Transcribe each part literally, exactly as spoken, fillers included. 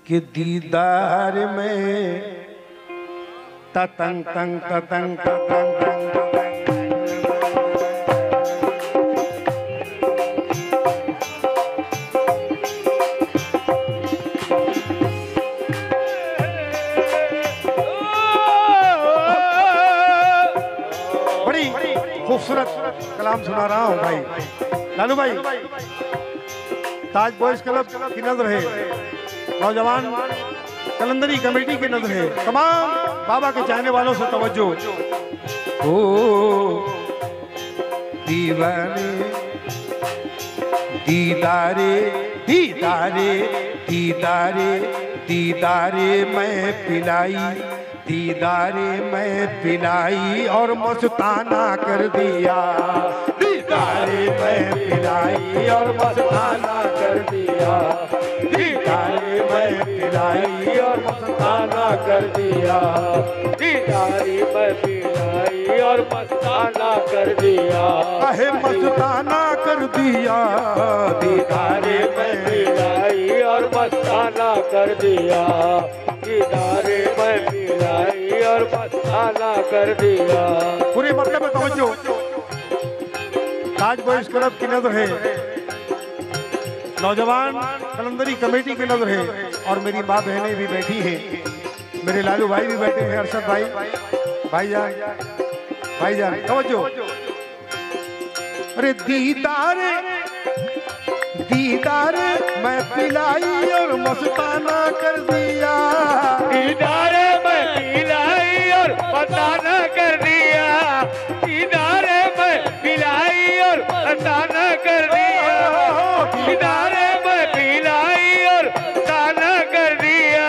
कि दीदार में ततंग तंग ततंग ततंग तंग खूबसूरत कलाम सुना रहा हूँ भाई लालू भाई। ताज बॉयज क्लब की नजर है, नौजवान कलंदरी कमेटी की नजर है, तमाम बाबा के चाहने वालों से तवज्जो। ओ दीवाने दीदारे दीदारे दीदारे दीदारे मैं पिलाई, दीदारे मैं पिलाई और मस्ताना कर दिया, दीदारे मैं पिलाई और मस्ताना कर दिया, दीदारे मैं पिलाई और मस्ताना कर दिया, दीदारे मैं पिलाई और मस्ताना कर दिया, अहे मस्ताना कर दिया, दीदारे मैं पिलाई और मस्ताना कर दिया, दीदारे मैं पिलाई और मस्ताना कर दिया। पूरे मतलब में तवज्जो। ताज बॉयज क्लब की नजर है, नौजवान कलंदरी कमेटी की नजर है और मेरी माँ बहनें भी बैठी हैं, मेरे लालू भाई भी बैठे हैं, अरशद भाई भाईजान भाईजान तवज्जो। अरे दीदारे दीदारे मैं पिलाई और मस्ताना कर दिया, दीदारे मैं पिलाई और मस्ताना कर दिया, दीदारे मैं पिलाई और मस्ताना कर दिया, दीदारे मैं पिलाई और मस्ताना कर दिया,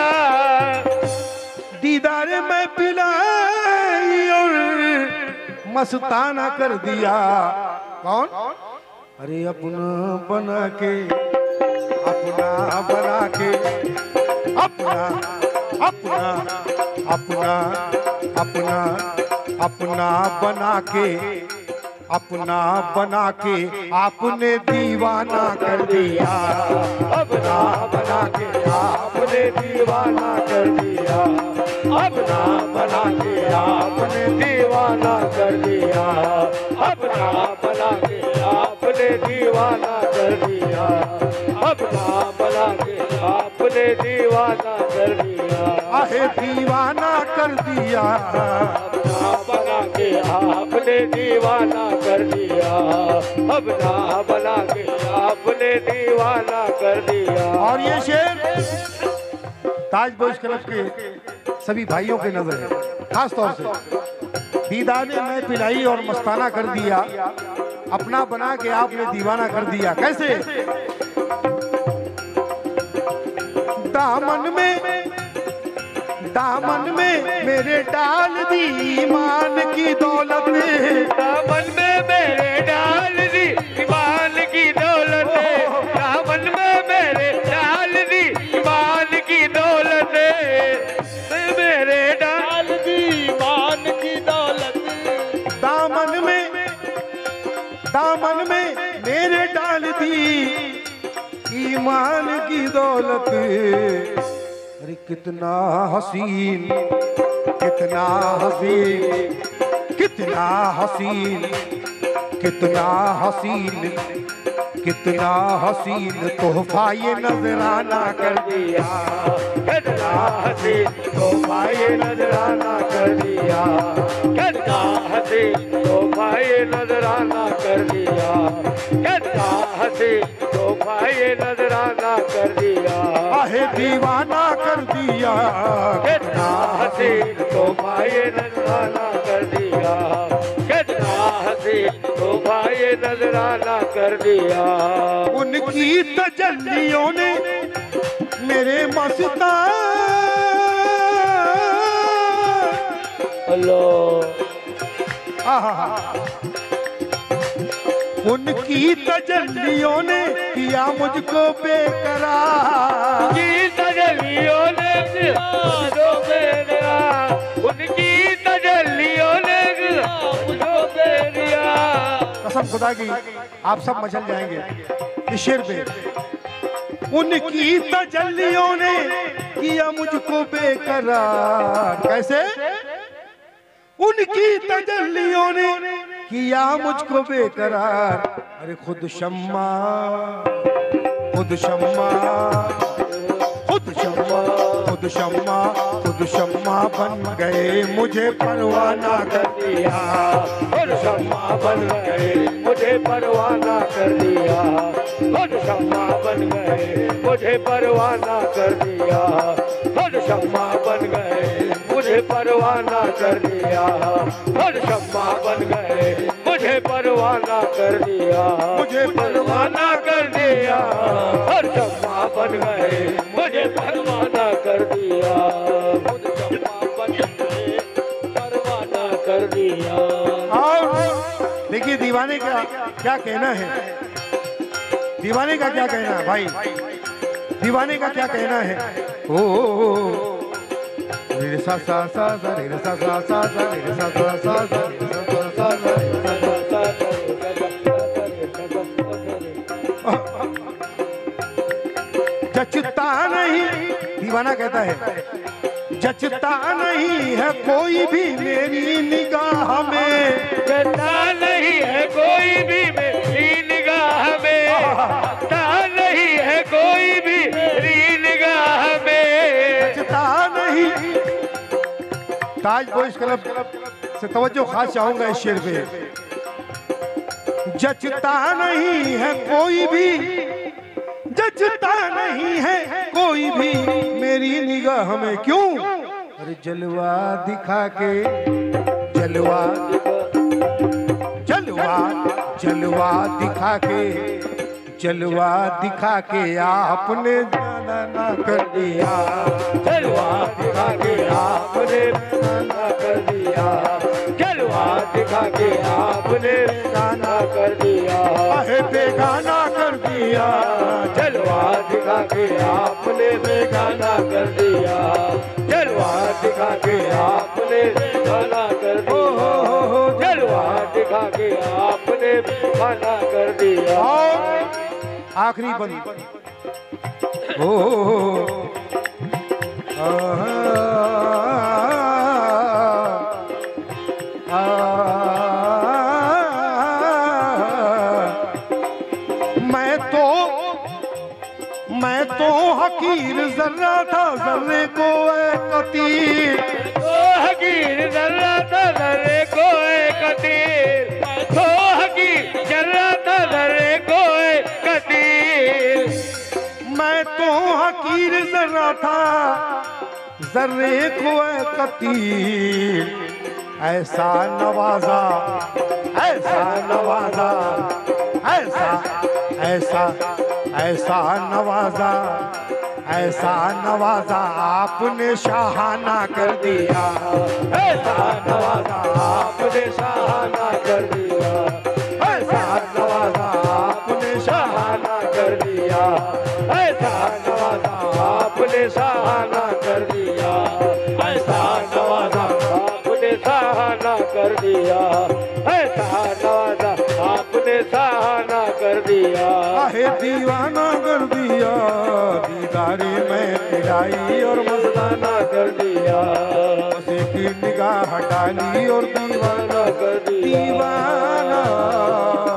दीदारे मैं पिलाई और मस्ताना कर दिया। कौन? अरे अपना बना के अपना बना के अपना अपना अपना अपना अपना बना के अपना बना के आपने दीवाना कर दिया, अपना बना के आपने दीवाना कर दिया, अपना बना के आपने दीवाना कर दिया, अपना बना के आपने दीवाना कर दिया, अपना बना के आपने दीवाना कर दिया, आहे दीवाना कर दिया, अपना बना के आपने दीवाना कर दिया, अपना बना के आपने दीवाना कर दिया। और ये शेर ताज बॉयज क्लब के सभी भाइयों के नजर है, खास तौर से दीदारे मैं पिलाई और मस्ताना कर दिया, अपना बना के आपने दीवाना कर दिया। कैसे? दामन में दामन में मेरे डाल दी ईमान की दौलत, दामन में मेरे डाल दी ईमान की दौलत, दामन में मेरे डाल दी ईमान की दौलत, मेरे डाल दी ईमान की दौलत, दामन में दामन में मेरे डाल दी ईमान की दौलत। अरे कितना हसीन कितना हसीन कितना हसीन कितना हसीन कितना हसीन तोहफा ये नजराना कर दिया, कितना हसीन तोहफा ये नजराना कर दिया, कितना हसीन तोहफा ये नजराना कर दिया, कितना हसीन तोहफा ये नजराना कर दिया, आहे दीवाना कर दिया, कितना हसीन तोहफा ये नजराना कर दिया, कितना हसीन तोहफा ये नजराना कर दिया। उनकी तजल्लियों ने मेरे मस्ताना उनकी तजल्लियों ने किया मुझको बेकरार, की तजल्लियों ने किया मुझको बेकरार, उनकी तजल्लियों ने किया मुझको बेकरार। कसम खुदा की आप सब मचल जाएंगे इस शेर पे। उनकी तजल्लियों ने किया मुझको बेकरार। कैसे? उनकी तजल्लियों ने किया मुझको बेकरार। अरे खुद शम्मा खुद शम्मा खुद शम्मा खुद शम्मा खुद शम्मा बन गए मुझे परवाना कर दिया। खुद शम्मा बन गए मुझे परवाना कर दिया। खुद शम्मा बन गए मुझे परवाना कर दिया। खुद शम्मा बन गए मुझे परवाना कर दिया। खुद शम्मा बन गए मुझे परवाना कर दिया। मुझे परवाना कर दिया। खुद शम्मा बन गए मुझे परवाना कर दिया। खुद शम्मा बन गए परवाना कर दिया। और देखिए दीवाने का क्या कहना है, दीवाने का क्या कहना है भाई, दीवाने का क्या कहना है। ओ, ओ, ओ रे सा सा सा सा रे सा सा सा सा रे सा सा सा सा रे सा सा सा सा जचता नहीं, दीवाना कहता है जचता नहीं है कोई भी मेरी निगाह में। जचता नहीं है कोई भी मेरी निगाह में। जचता नहीं है कोई भी मेरी निगाह में। जचता नहीं। ताज बॉयज क्लब से तवज्जो खास चाहूंगा इस शेर पे। जचता नहीं है कोई भी, जचता नहीं है कोई भी मेरी निगाह में। क्यों? अरे जलवा दिखा के, जलवा जलवा जलवा दिखा के, जलवा दिखा के आपने जाना ना कर दिया। जलवा दिखा के आपने जाना कर दिया। जलवा दिखा के आपने जाना कर दिया। अहे बेगाना कर दिया। जलवा दिखा के आपने बेगाना कर दिया। जलवा दिखा के आपने बेगाना कर दिया। जलवा दिखा के आपने बेगाना कर दिया। और आखिरी बंद ओ, आ, आ, मैं तो मैं तो हकीर जर्रा था जर्रे को कतीर। तो हकीर जर्रा था जर्रे को कतीर। तो हकीर जर्रा था जर्रे को कतीर। मैं तो हकीर जर्रा था जर्रे को कतीर। ऐसा नवाजा ऐसा नवाजा ऐसा ऐसा ऐसा नवाजा ऐसा नवाजा आपने शाहाना कर दिया। ऐसा नवाजा आपने शाहाना कर दिया। ऐसा नवाजा आपने शाहाना कर दिया। ऐसा नवाजा आपने शाहाना कर दिया। ऐसा नवाजा आपने शाहाना कर दिया। ऐसा नवाजा आपने शाहाना कर दिया। आहे दीवाना कर दिया। दीदारे में पिलाई और मस्ताना कर दिया। बस एक निगाह हटा ली और दीवाना कर दिया। दीवाना